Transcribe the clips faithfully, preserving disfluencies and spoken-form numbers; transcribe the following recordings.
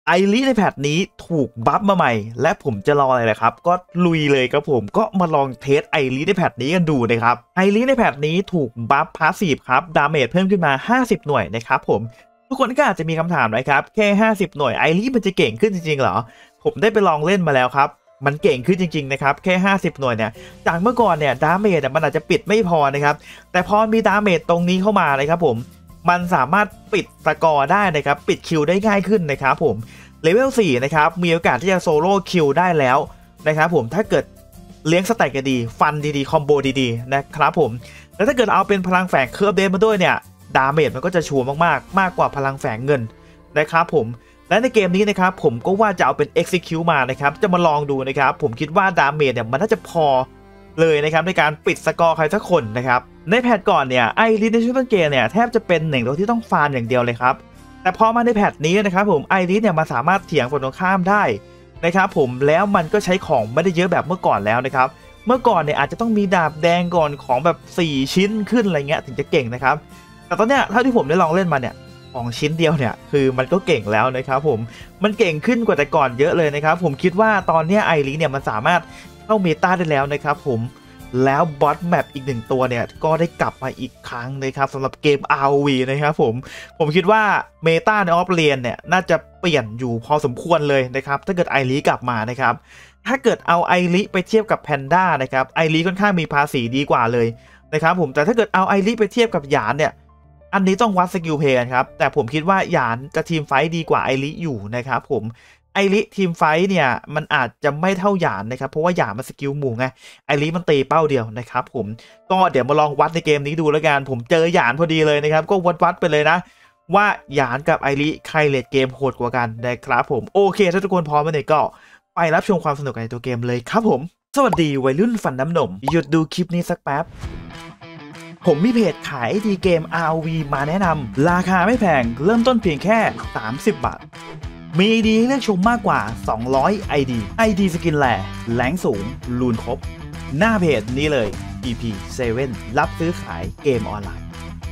ไอริในแพทนี้ถูกบัฟมาใหม่และผมจะรออะไรล่ะครับก็ลุยเลยครับผมก็มาลองเทสไอริในแพทนี้กันดูนะครับไอริในแพทนี้ถูกบัฟพาสซีฟครับดาเมจเพิ่มขึ้นมาห้าสิบหน่วยนะครับผมทุกคนก็อาจจะมีคำถามนะครับแค่ห้าสิบหน่วยไอริมันจะเก่งขึ้นจริงๆเหรอผมได้ไปลองเล่นมาแล้วครับมันเก่งขึ้นจริงๆนะครับแค่ห้าสิบหน่วยเนี่ยจากเมื่อก่อนเนี่ยดาเมจมันอาจจะปิดไม่พอนะครับแต่พอมีดาเมจตรงนี้เข้ามาเลยครับผมมันสามารถปิดสกอร์ได้นะครับปิดคิวได้ง่ายขึ้นนะครับผมเลเวลสี่นะครับมีโอกาสที่จะโซโล่คิวได้แล้วนะครับผมถ้าเกิดเลี้ยงสแต็กดีฟันดีๆคอมโบดีๆนะครับผมแล้วถ้าเกิดเอาเป็นพลังแฝงเคอร์ฟเดนมาด้วยเนี่ยดาเมจมันก็จะชัวร์มากๆมากกว่าพลังแฝงเงินนะครับผมและในเกมนี้นะครับผมก็ว่าจะเอาเป็น Execute มานะครับจะมาลองดูนะครับผมคิดว่าดาเมจเนี่ยมันน่าจะพอเลยนะครับในการปิดสกอร์ใครสักคนนะครับในแพทก่อนเนี่ยไอริสในช่วงต้นเกมเนี่ยแทบจะเป็นหนึ่งตัวที่ต้องฟาร์มอย่างเดียวเลยครับแต่พอมาในแพทนี้นะครับผมไอริสเนี่ยมาสามารถเถียงฝั่งตรงข้ามได้นะครับผมแล้วมันก็ใช้ของไม่ได้เยอะแบบเมื่อก่อนแล้วนะครับเมื่อก่อนเนี่ยอาจจะต้องมีดาบแดงก่อนของแบบสี่ชิ้นขึ้นอะไรเงี้ยถึงจะเก่งนะครับแต่ตอนเนี้ยเท่าที่ผมได้ลองเล่นมาเนี่ยของชิ้นเดียวเนี่ยคือมันก็เก่งแล้วนะครับผมมันเก่งขึ้นกว่าแต่ก่อนเยอะเลยนะครับผมคิดว่าตอนนี้ไอริสเนี่ยมันสามารถเข้าเมตาได้แล้วนะครับผมแล้วบอสแมปอีกหนึ่งตัวเนี่ยก็ได้กลับมาอีกครั้งนะครับสำหรับเกม อาร์ โอ วี นะครับผมผมคิดว่าเมตาในออฟเลนเนี่ยน่าจะเปลี่ยนอยู่พอสมควรเลยนะครับถ้าเกิดไอริกลับมานะครับถ้าเกิดเอาไอริไปเทียบกับแพนด้านะครับไอริค่อนข้างมีภาษีดีกว่าเลยนะครับผมแต่ถ้าเกิดเอาไอริไปเทียบกับหยานเนี่ยอันนี้ต้องวัดสกิลเพย์กันครับแต่ผมคิดว่าหยานจะทีมไฟท์ดีกว่าไอริอยู่นะครับผมไอริทีมไฟท์เนี่ยมันอาจจะไม่เท่าหยานนะครับเพราะว่าหยานมันสกิลหมู่ไงไอริมันตีเป้าเดียวนะครับผมก็เดี๋ยวมาลองวัดในเกมนี้ดูแล้วกันผมเจอหยานพอดีเลยนะครับก็วัดวัดไปเลยนะว่าหยานกับไอริใครเลดเกมโหดกว่ากันนะครับผมโอเคถ้าทุกคนพร้อมแล้วเนี่ยก็ไปรับชมความสนุกในตัวเกมเลยครับผมสวัสดีวัยรุ่นฟันน้ำนมหยุดดูคลิปนี้สักแป๊บผมมีเพจขายไอดีเกม อาร์ โอ วี มาแนะนำราคาไม่แพงเริ่มต้นเพียงแค่สามสิบบาทมี ไอ ดี ให้เลือกชมมากกว่าสองร้อย ไอ ดี ไอ ดี สกินแหล่แรงสูงลูนครบหน้าเพจนี้เลย อี พี เซเว่น รับซื้อขายเกมออนไลน์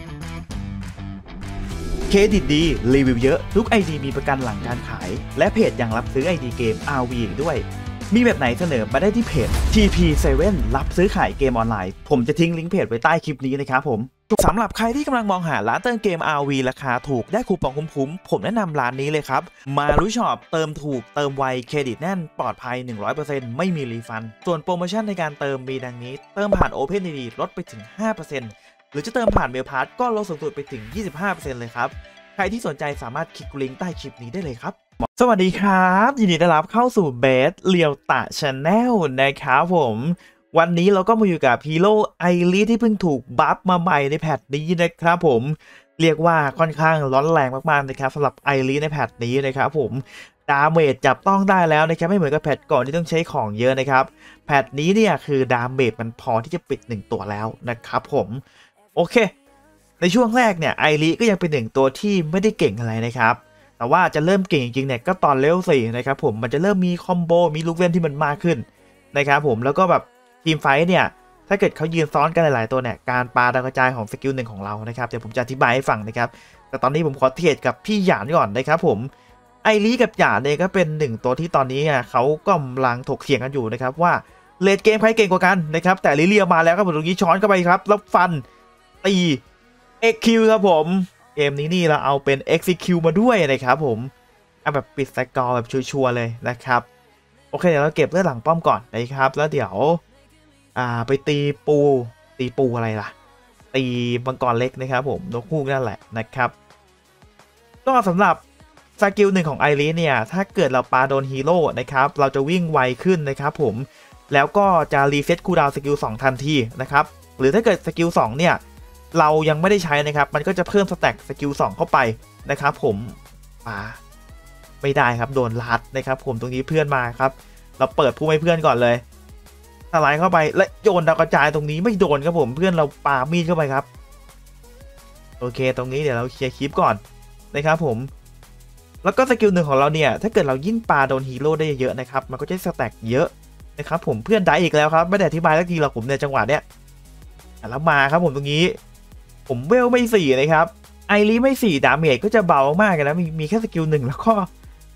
เครดิตดีรีวิวเยอะทุก ไอ ดี มีประกันหลังการขายและเพจยังรับซื้อ ไอ ดี เกม อาร์ โอ วี ด้วยมีแบบไหนเสนอมาได้ที่เพจ ที พี เซเว่น รับซื้อขายเกมออนไลน์ผมจะทิ้งลิงก์เพจไว้ใต้คลิปนี้นะครับผมสำหรับใครที่กำลังมองหาร้านเติมเกม อาร์ โอ วี ราคาถูกได้คูปองคุ้มๆผมแนะนำร้านนี้เลยครับมารุช็อปเติมถูกเติมไวเครดิตแน่นปลอดภัย หนึ่งร้อยเปอร์เซ็นต์ ไม่มีรีฟันส่วนโปรโมชั่นในการเติมมีดังนี้เติมผ่าน OpenID ลดไปถึง ห้าเปอร์เซ็นต์ หรือจะเติมผ่านเมลพาสก็ลดสูงสุดไปถึง ยี่สิบห้าเปอร์เซ็นต์ เลยครับใครที่สนใจสามารถคลิกลิงก์ใต้คลิปนี้ได้เลยครับสวัสดีครับยินดีต้อนรับเข้าสู่เบสเรียวตะชาแนลนะครับผมวันนี้เราก็มาอยู่กับฮีโร่ไอริสที่เพิ่งถูกบัฟมาใหม่ในแพทนี้นะครับผมเรียกว่าค่อนข้างร้อนแรงมากๆนะครับสำหรับไอริสในแพทนี้นะครับผมดาเมจจับต้องได้แล้วนะครับไม่เหมือนกับแพทก่อนที่ต้องใช้ของเยอะนะครับแพทนี้เนี่ยคือดาเมจมันพอที่จะปิดหนึ่งตัวแล้วนะครับผมโอเคในช่วงแรกเนี่ยไอริสก็ยังเป็นหนึ่งตัวที่ไม่ได้เก่งอะไรนะครับแต่ว่าจะเริ่มเก่งจริงๆเนี่ยก็ตอนเลเวลสี่นะครับผมมันจะเริ่มมีคอมโบมีลูกเล่นที่มันมากขึ้นนะครับผมแล้วก็แบบทีมไฟท์เนี่ยถ้าเกิดเขายืนซ้อนกันหลายๆตัวเนี่ยการปาดาวกระจายของสกิลหนึ่งของเรานะครับเดี๋ยวผมจะอธิบายให้ฟังนะครับแต่ตอนนี้ผมขอเทียบกับพี่หยานก่อนนะครับผมไอริกับหยานเนี่ยก็เป็นหนึ่งตัวที่ตอนนี้เขากำลังถกเถียงกันอยู่นะครับว่าเลดเกมใครเก่งกว่ากันนะครับแต่ลิเลียมาแล้วครับผมตรงนี้ช้อนเข้าไปครับแล้วฟันตีเอ็กคิวครับผมเกมนี้นี่เราเอาเป็น Execute มาด้วยนะครับผมเอาแบบปิดสกอร์แบบชัวร์ๆเลยนะครับโอเคเดี๋ยวเราเก็บเลือดหลังป้อมก่อนนะครับแล้วเดี๋ยวอ่าไปตีปูตีปูอะไรล่ะตีมังกรเล็กนะครับผมนกฮูกนั่นแหละนะครับก็สำหรับสกิลหนึ่งของไอริสเนี่ยถ้าเกิดเราปาโดนฮีโร่นะครับเราจะวิ่งไวขึ้นนะครับผมแล้วก็จะรีเซ็ตคูลดาวน์สกิลสองทันทีนะครับหรือถ้าเกิดสกิลสองเนี่ยเรายังไม่ได้ใช้นะครับมันก็จะเพิ่มสแต็กสกิลสองเข้าไปนะครับผมมาไม่ได้ครับโดนลัดนะครับผมตรงนี้เพื่อนมาครับเราเปิดผู้ไม่เพื่อนก่อนเลยสไลด์เข้าไปและโยนดาวกระจายตรงนี้ไม่โดนครับผมเพื่อนเราปามีดเข้าไปครับโอเคตรงนี้เดี๋ยวเราเคลียร์คลิปก่อนนะครับผมแล้วก็สกิลหนึ่งของเราเนี่ยถ้าเกิดเรายิ่งปาโดนฮีโร่ได้เยอะนะครับมันก็จะสแต็กเยอะนะครับผมเพื่อนได้อีกแล้วครับไม่ได้อธิบายสักทีหรอกผมในจังหวะเนี้ยแล้วมาครับผมตรงนี้ผมเวลไม่สี่นะครับไอริไม่สี่ดาเมจก็จะเบามากนะมีมีแค่สกิลหนึ่งแล้วก็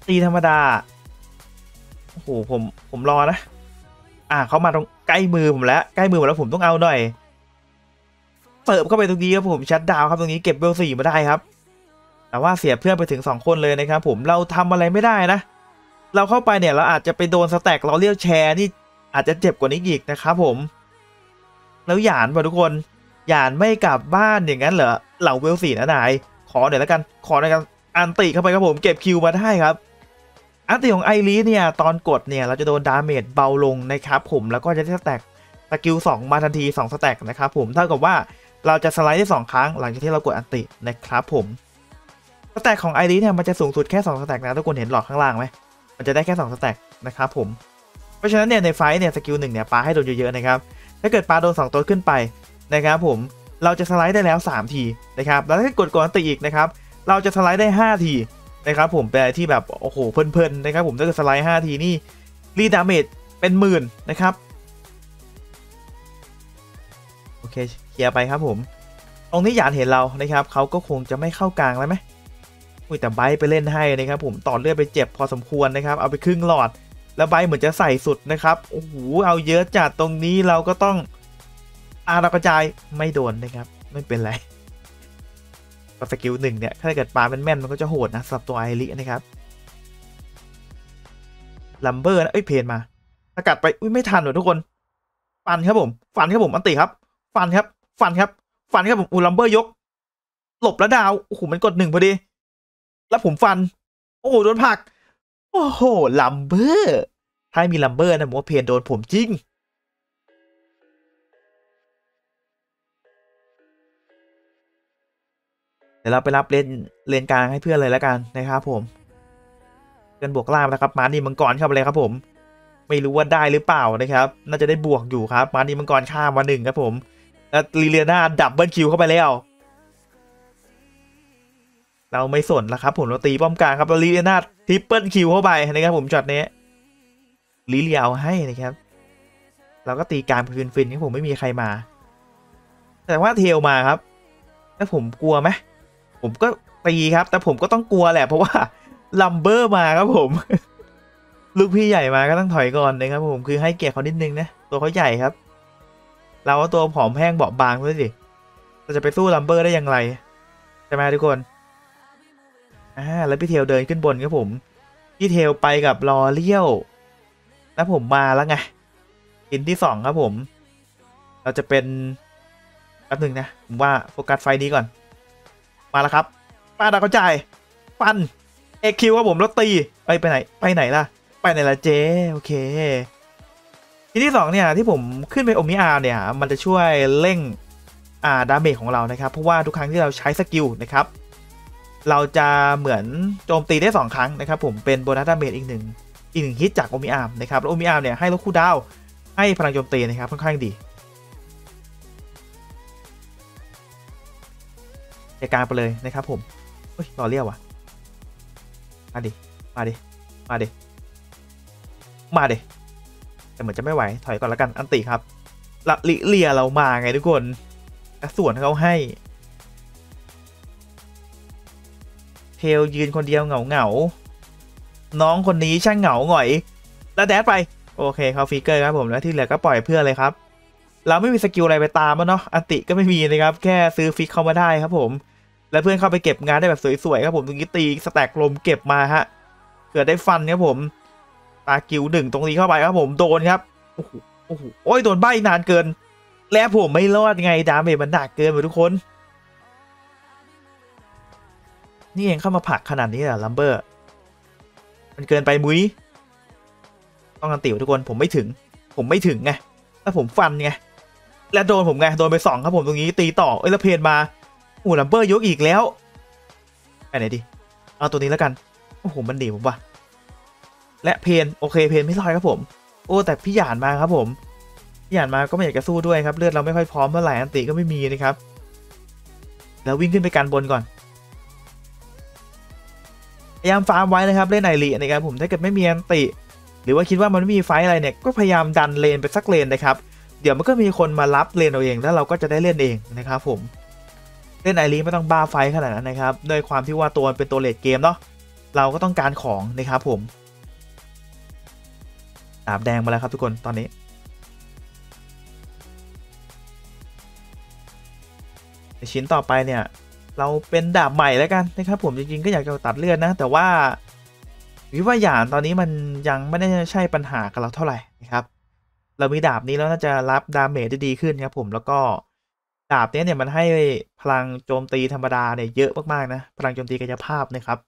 ตีธรรมดาโอ้โหผมผมรอนะอ่าเขามาตรงใกล้มือผมแล้วใกล้มือผมแล้วผมต้องเอาหน่อยเติบเข้าไปตรงนี้ครับผมชัดดาวครับตรงนี้เก็บเบลสี่มาได้ครับแต่ว่าเสียเพื่อนไปถึงสองคนเลยนะครับผมเราทำอะไรไม่ได้นะเราเข้าไปเนี่ยเราอาจจะไปโดนสแต็กเราเรียกแชร์นี่อาจจะเจ็บกว่านี้อีกนะครับผมแล้วหยานป่ะทุกคนหยานไม่กลับบ้านอย่างนั้นเหรอเหล่าเวลสี่นะนายขอหน่อยแล้วกันขอหน่อยกันอันติเข้าไปครับผมเก็บคิวมาได้ครับอันติของไอรีเนี่ยตอนกดเนี่ยเราจะโดนดาเมจเบาลงนะครับผมแล้วก็จะได้สแต็กสกิลสองมาทันทีสองสแต็กนะครับผมเท่ากับว่าเราจะสไลด์ได้สองครั้งหลังจากที่เรากดอันตินะครับผมสแต็กของไอรีเนี่ยมันจะสูงสุดแค่สองสแต็กนะทุกคนเห็นหลอดข้างล่างไหมมันจะได้แค่สองสแต็กนะครับผมเพราะฉะนั้นเนี่ยในไฟท์เนี่ยสกิลหนึ่งเนี่ยปาให้โดนเยอะๆนะครับถ้าเกิดปาโดนสองตัวขึ้นไปนะครับผมเราจะสไลด์ได้แล้วสามทีนะครับแล้วถ้ากดกดอันติอีกนะครับเราจะสไลด์ได้ห้าทีนะครับผมเป็นอะไรที่แบบโอ้โหเพลินๆนะครับผมถ้าเกิดสไลด์ห้าทีนี่รีดาเมจเป็นหมื่นนะครับโอเคเคลียร์ไปครับผมตรงนี้หยานเห็นเรานะครับเขาก็คงจะไม่เข้ากลางแล้วไหมอุ้ยแต่ไบไปเล่นให้นะครับผมต่อเลือดไปเจ็บพอสมควรนะครับเอาไปครึ่งหลอดแล้วไบเหมือนจะใส่สุดนะครับโอ้โหเอาเยอะจัดตรงนี้เราก็ต้องอาเรากระจายไม่โดนนะครับไม่เป็นไรสกิลหนึ่งเนี่ยถ้าเกิดปาเป็นแม่นมันก็จะโหดนะสำหรับตัวไอรินะครับลัมเบอร์นะเอ้ยเพนมาสกัดไปอุ้ยไม่ทันหรอทุกคนฟันครับผมฟันครับผมอันติครับฟันครับฟันครับฟันครับผมอูลัมเบอร์ยกหลบแล้วดาวโอ้โหมันกดหนึ่งพอดีแล้วผมฟันโอ้โหโดนผักโอ้โหลัมเบอร์ถ้ามีลัมเบอร์นะผมว่าเพนโดนผมจริงเดี๋ยวเราไปรับเลนเลนกลางให้เพื่อนเลยแล้วกันนะครับผมเพื่อนบวกล่างนะครับมานีมังกรเข้าไปเลยครับผมไม่รู้ว่าได้หรือเปล่านะครับน่าจะได้บวกอยู่ครับมานีมังกรข้ามมาหนึ่งครับผมแล้วลีเลียนาดับเบิลคิวเข้าไปแล้วเราไม่สนแล้วครับผมเราตีป้อมกลางครับแล้วลีเลียนาทริปเปิลคิวเข้าไปนะครับผมช็อตนี้ลีเลียเอาให้นะครับเราก็ตีกลางฟินฟินที่ผมไม่มีใครมาแต่ว่าเทลมาครับแล้วผมกลัวไหมผมก็ตีครับแต่ผมก็ต้องกลัวแหละเพราะว่าลัมเบอร์มาครับผม ลูกพี่ใหญ่มาก็ต้องถอยก่อนนะครับผมคือให้เกียรติเขานิดนึงนะตัวเขาใหญ่ครับเราก็ตัวผอมแห้งเบาบางด้วยสิเราจะไปสู้ลัมเบอร์ได้อย่างไรใช่ไหมทุกคนอ่าแล้วพี่เทลเดินขึ้นบนครับผมพี่เทลไปกับลอเลี้ยวแล้วผมมาแล้วไงกินที่สองครับผมเราจะเป็นแป๊บหนึ่งนะผมว่าโฟกัสไฟนี้ก่อนมาแล้วครับปาดาวกระจายฟันเอ็กคิวครับผมแล้วตีไปไปไหนไปไหนล่ะไปไหนล่ะเจโอเคทีที่สองเนี่ยที่ผมขึ้นไปโอมิอาร์เนี่ยมันจะช่วยเร่งอ่าดาเมจของเรานะครับเพราะว่าทุกครั้งที่เราใช้สกิลนะครับเราจะเหมือนโจมตีได้สองครั้งนะครับผมเป็นโบนัสดาเมจอีกหนึ่งอีกหนึ่งฮิตจากโอมิอาร์นะครับแล้วโอมิอาร์เนี่ยให้ลดคูลดาวน์ให้พลังโจมตีนะครับค่อนข้างดีจัดการไปเลยนะครับผมเฮ้ยรอเรียกว่ะมาดิมาดิมาดิมาดิแต่เหมือนจะไม่ไหวถอยก่อนแล้วกันอันติครับละลิเลียเรามาไงทุกคนส่วนเขาให้เทลยืนคนเดียวเหงาเหงาน้องคนนี้ช่างเหงาหงอยแล้วแดดไปโอเคเขาฟิกเกอร์ครับผมแล้วที่เหลือก็ปล่อยเพื่อนเลยครับเราไม่มีสกิลอะไรไปตามมันเนาะอันติก็ไม่มีนะครับแค่ซื้อฟิกเข้ามาได้ครับผมแล้วเพื่อนเข้าไปเก็บงานได้แบบสวยๆครับผมตรงนี้ตีสแต็กลมเก็บมาฮะเกิดได้ฟันครับผมตากิวหนึ่งตรงนี้เข้าไปครับผมโดนครับโอ้โหโอ้โหโอ้ยโดนใบนานเกินแล้วผมไม่รอดไงดาเมจมันหนักเกินไปทุกคนนี่เองเข้ามาผลักขนาดนี้เหรอลัมเบอร์มันเกินไปมุ้ยต้องกันติวทุกคนผมไม่ถึงผมไม่ถึงไงแล้วผมฟันไงแล้วโดนผมไงโดนไปสองครับผมตรงนี้ตีต่อเอ้ยแล้วเพนมาโอ้ลัมเบอร์ยกอีกแล้วไปไหนดิเอาตัวนี้แล้วกันโอ้โหมันดีผมว่ะและเพนโอเคเพนไม่รอดครับผมโอ้แต่พี่หยานมาครับผมพี่หยานมาก็ไม่อยากจะสู้ด้วยครับเลือดเราไม่ค่อยพร้อมเท่าไหร่อันติก็ไม่มีนะครับแล้ววิ่งขึ้นไปกันบนก่อนพยายามฟาร์มไว้นะครับเล่นไอรีนะครับผมถ้าเกิดไม่มีอันติหรือว่าคิดว่ามันไม่มีไฟอะไรเนี่ยก็พยายามดันเลนไปสักเลนนะครับเดี๋ยวมันก็มีคนมารับเลนเอาเองแล้วเราก็จะได้เล่นเองนะครับผมเล่นไอรีไม่ต้องบ้าไฟขนาดนั้นนะครับด้วยความที่ว่าตัวเป็นตัวเลดเกมเนาะเราก็ต้องการของนะครับผมดาบแดงมาแล้วครับทุกคนตอนนี้ในชิ้นต่อไปเนี่ยเราเป็นดาบใหม่แล้วกันนะครับผมจริงๆก็อยากจะตัดเลือดนะแต่ว่าวิว่าหยานตอนนี้มันยังไม่ได้ใช่ปัญหากับเราเท่าไหร่นะครับเรามีดาบนี้แล้วน่าจะรับดาเมจได้ดีขึ้นครับผมแล้วก็ดาบนี้เนี่ยมันให้พลังโจมตีธรรมดาเนี่ยเยอะมากๆนะพลังโจมตีกายภาพนะครับ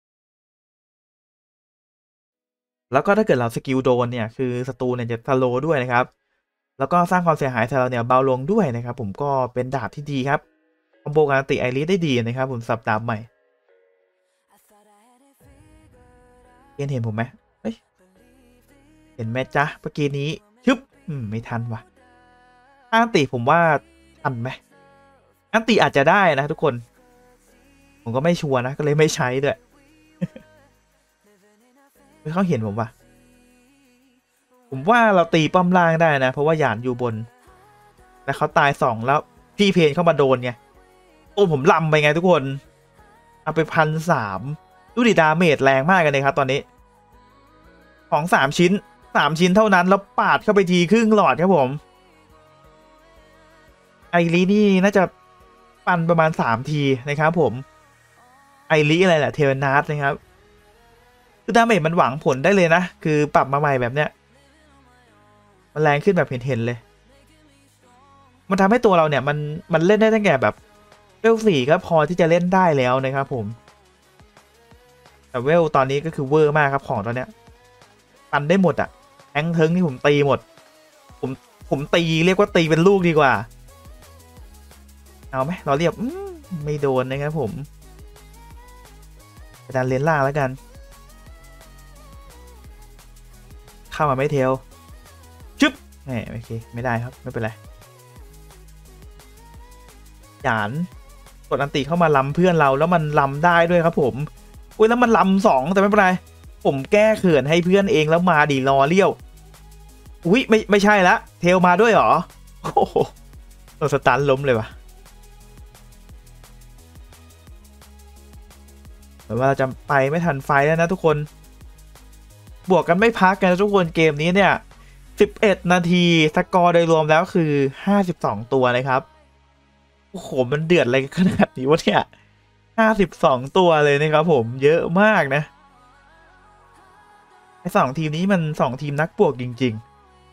แล้วก็ถ้าเกิดเราสกิลโดนเนี่ยคือศัตรูเนี่ยจะสโลว์ด้วยนะครับแล้วก็สร้างความเสียหายใส่เราเนี่ยเบาลงด้วยนะครับผมก็เป็นดาบที่ดีครับคอมโบการติไอริสได้ดีนะครับผมสับดาบใหม่เห็นเห็นผมไหมเฮ้ยเห็นไหมจ๊ะเมื่อกี้นี้ชึบอืมไม่ทันว่ะอันติผมว่าทันไหมอันติอาจจะได้นะทุกคนผมก็ไม่ชัวร์นะก็เลยไม่ใช้ด้วยเขาเห็นผมว่ะผมว่าเราตีป้อมล่างได้นะเพราะว่าหยานอยู่บนแล้วเขาตายสองแล้วพี่เพนเข้ามาโดนไงโอ้ผมลำไปไงทุกคนเอาไปพันสามดูดิดาเมจแรงมากกันเลยครับตอนนี้ของสามชิ้นสามชิ้นเท่านั้นแล้วปาดเข้าไปทีครึ่งหลอดครับผมไอรีนี่น่าจะปันประมาณสามทีนะครับผมไอรีอะไรแหละเทเลนาสนะครับคือดาเมจมันหวังผลได้เลยนะคือปรับมาใหม่แบบเนี้ยมันแรงขึ้นแบบเห็นๆเลยมันทำให้ตัวเราเนี่ยมันมันเล่นได้ตั้งแต่แบบเวลสี่ก็พอที่จะเล่นได้แล้วนะครับผมแต่เวลตอนนี้ก็คือเวอร์มากครับของตอนเนี้ยปันได้หมดอะแทงเทิงที่ผมตีหมดผมผมตีเรียกว่าตีเป็นลูกดีกว่าเอาไหมเราเรียบไม่โดนนะครับผมไปดันเลนล่างแล้วกันเข้ามาไม่เทลชึบแหมโอเคไม่ได้ครับไม่เป็นไรหยานกดอันติเข้ามาล้ำเพื่อนเราแล้วมันล้ำได้ด้วยครับผมอุ้ยแล้วมันล้ำสองแต่ไม่เป็นไรผมแก้เขื่อนให้เพื่อนเองแล้วมาดีรอเลี้ยวอุ้ยไม่ไม่ใช่ละเทลมาด้วยเหรอโอ้โหเราสตันล้มเลยวะแต่ว่าจะไปไม่ทันไฟแล้วนะทุกคนบวกกันไม่พักกันนะทุกคนเกมนี้เนี่ยสิบเอ็ดนาทีสกอร์โดยรวมแล้วคือห้าสิบสองตัวนะครับโอ้โหมันเดือดอะไรขนาดนี้วะเนี่ยห้าสิบสองตัวเลยนะครับผมเยอะมากนะไอ้สองทีมนี้มันสองทีมนักบวกจริง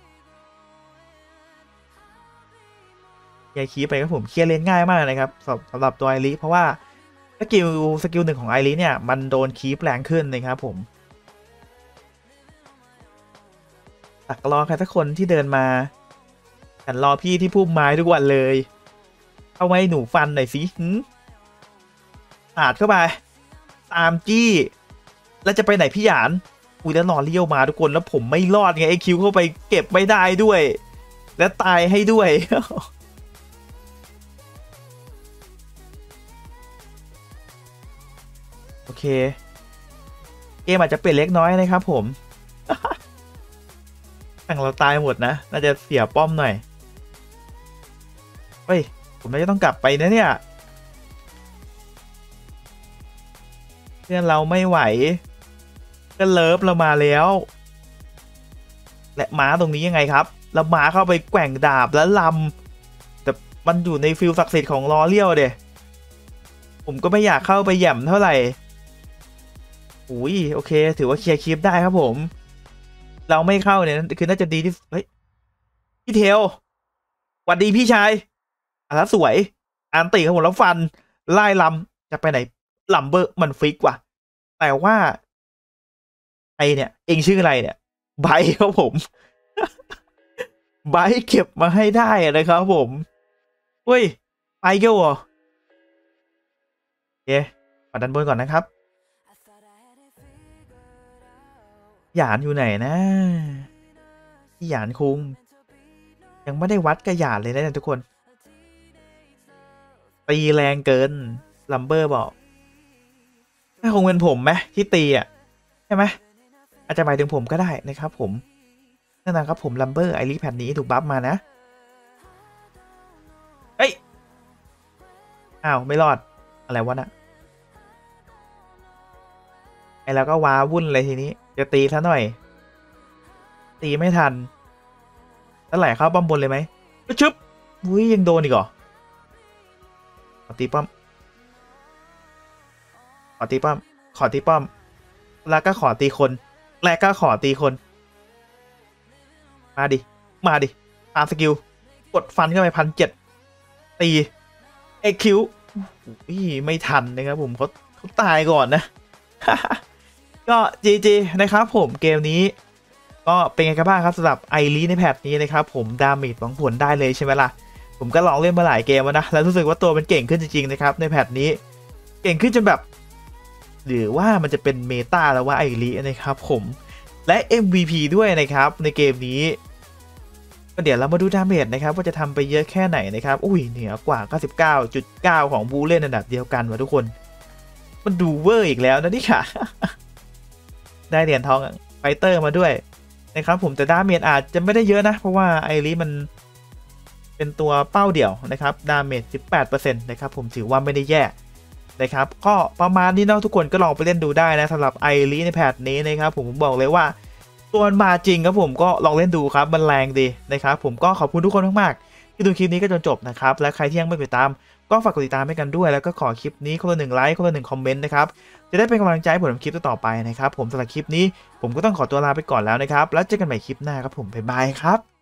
ๆยายคีไปครับผมเคลียร์เลนง่ายมากนะครับสำหรับตัวไอริเพราะว่าสกิลสกิลหนึ่งของไอริเนี่ยมันโดนคีปแรงขึ้นนะครับผมตักรอใครสักคนที่เดินมาฉันรอพี่ที่พุ่มไม้ทุกวันเลยเอาไว้หนูฟันหน่อยสิปาดเข้าไปตามจี้แล้วจะไปไหนพี่หยานอุ้ยแล้วนอนเลี้ยวมาทุกคนแล้วผมไม่รอดไงไอคิวเข้าไปเก็บไม่ได้ด้วยและตายให้ด้วยโอเคเกมอาจจะเปลี่ยนเล็กน้อยนะครับผมฝั่งเราตายหมดนะน่าจะเสียป้อมหน่อยเฮ้ยผมน่าจะต้องกลับไปนะเนี่ยเพื่อนเราไม่ไหวก็เลิฟเรามาแล้วและม้าตรงนี้ยังไงครับแล้วม้าเข้าไปแกว่งดาบแล้วลำแต่มันอยู่ในฟิลศักดิ์สิทธิ์ของลอเลียวเดะผมก็ไม่อยากเข้าไปแย่มเท่าไหร่อุ้ยโอเคถือว่าเคลียร์คลิปได้ครับผมเราไม่เข้าเนี่ยคือน่าจะดีที่เฮ้ยพี่เทลสวัสดีพี่ชายอ่ะสวยอันติครับผมแล้วฟันไล่ลำจะไปไหนลัมเบอร์มันฟิกว่ะแต่ว่าไอเนี่ยเองชื่ออะไรเนี่ยไบครับผมไบเก็บมาให้ได้นะครับผมเฮ้ยไปเกี่ยวเหรอโอเคขอดันบนก่อนนะครับหยานอยู่ไหนนะพี่หยานคุงยังไม่ได้วัดกระหยานเลยนะทุกคนตีแรงเกินลัมเบอร์บอกถ้าคงเป็นผมไหมที่ตีอ่ะใช่ไหมอาจจะหมายถึงผมก็ได้นะครับผมนั่นนะครับผมลัมเบอร์ไอรีแผ่นนี้ถูกบัฟมานะเฮ้ยอ้าวไม่รอดอะไรวะน่ะไออ้แล้วก็ว้าวุ่นเลยทีนี้จะตีซะหน่อยตีไม่ทันแล้วไหลเข้าป้อมบนเลยไหมชึบอุ้ยยังโดนอีกเหรอขอตีป้อมขอตีป้อมขอตีป้อมแล้วก็ขอตีคนแล้วก็ขอตีคนมาดิมาดิตามสกิลกดฟันเข้าไปพันเจ็ดตีเอ็กคิวไม่ทันนะครับผมเขาเขาตายก่อนนะ ก็จีจีนะครับผมเกมนี้ก็เป็นไงกันบ้างครับสำหรับไอรีในแพทนี้นะครับผมดาเมจหวังผลได้เลยใช่ไหมล่ะผมก็ลองเล่นมาหลายเกมแล้วนะแล้วรู้สึกว่าตัวมันเก่งขึ้นจริงๆนะครับในแพทนี้เก่งขึ้นจนแบบหรือว่ามันจะเป็นเมตาแล้วว่าไอรีนะครับผมและ เอ็ม วี พี ด้วยนะครับในเกมนี้ก็เดี๋ยวเรามาดูดาเมจนะครับว่าจะทำไปเยอะแค่ไหนนะครับอุ้ยเหนือกว่า เก้าสิบเก้าจุดเก้า ของบูเล่นอันดับเดียวกันว่ะทุกคนมันดูเวอร์อีกแล้วนะนี่ค่ะ ได้เหรียญทองไฟเตอร์มาด้วยนะครับผมแต่ดาเมจอาจจะไม่ได้เยอะนะเพราะว่าไอรีมันเป็นตัวเป้าเดี่ยวนะครับดาเมจ สิบแปดเปอร์เซ็นต์ นะครับผมถือว่าไม่ได้แย่นะครับก็ประมาณนี้เนาะทุกคนก็ลองไปเล่นดูได้นะสำหรับไอรีในแพทนี้นะครับผมบอกเลยว่าตัวมันมาจริงครับผมก็ลองเล่นดูครับมันแรงดีนะครับผมก็ขอบคุณทุกคนมากๆที่ดูคลิปนี้ก็จนจบนะครับและใครที่ยังไม่กดติดตามก็ฝากกดติดตามให้กันด้วยแล้วก็ขอคลิปนี้คนละหนึ่งไลค์คนละหนึ่งคอมเมนต์นะครับจะได้เป็นกำลังใจให้ผมทำคลิปต่อไปนะครับผมสำหรับคลิปนี้ผมก็ต้องขอตัวลาไปก่อนแล้วนะครับแล้วเจอกันใหม่คลิปหน้าครับผมบ๊ายบายครับ